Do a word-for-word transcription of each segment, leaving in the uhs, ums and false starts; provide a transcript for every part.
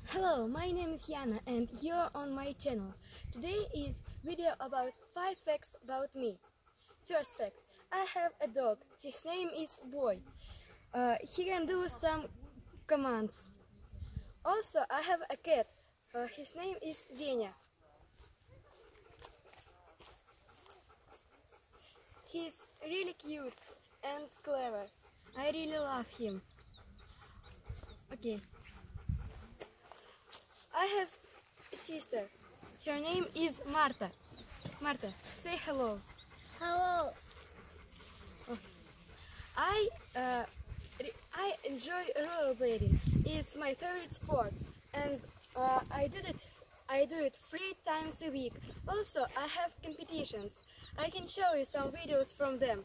Hello, my name is Yana and you're on my channel. Today is video about five facts about me. First fact, I have a dog. His name is Boy. Uh, he can do some commands. Also, I have a cat. Uh, his name is Venya. He's really cute and clever. I really love him. Okay. I have a sister. Her name is Marta. Marta, say hello. Hello. Oh. I uh, I enjoy rollerblading. It's my favorite sport, and uh, I do it. I do it three times a week. Also, I have competitions. I can show you some videos from them.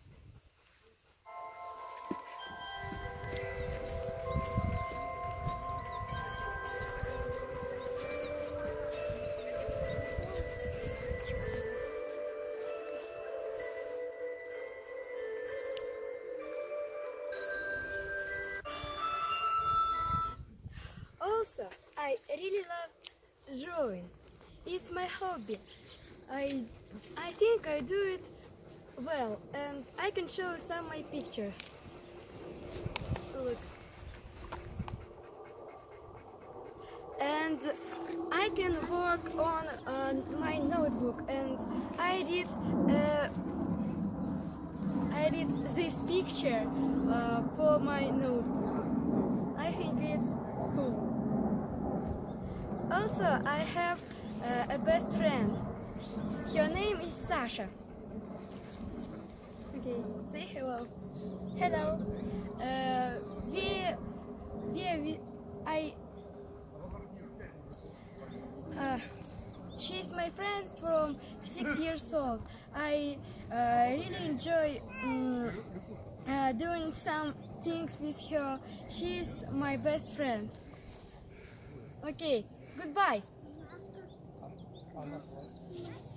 Also, I really love drawing. It's my hobby. I, I think I do it well, and I can show some of my pictures. Look. And I can work on uh, my notebook, and I did uh, I did this picture uh, for my notebook. I think it's cool. Also, I have uh, a best friend. Her name is Sasha. Okay, say hello. Hello. Uh, we, we, we, I, uh, she's my friend from six years old. I uh, really enjoy um, uh, doing some things with her. She's my best friend. Okay, goodbye.